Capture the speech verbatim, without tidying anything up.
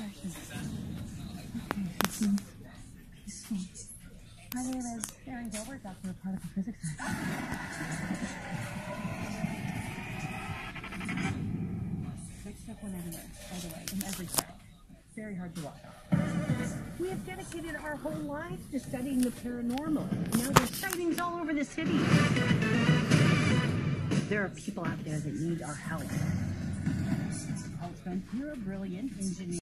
peaceful. My name is Erin Gilbert, Doctor of Particle Physics. Big stuff went everywhere, by the way, in every crack. Very hard to walk on. We have dedicated our whole lives to studying the paranormal. Now there's sightings all over the city. There are people out there that need our help. You're a brilliant engineer.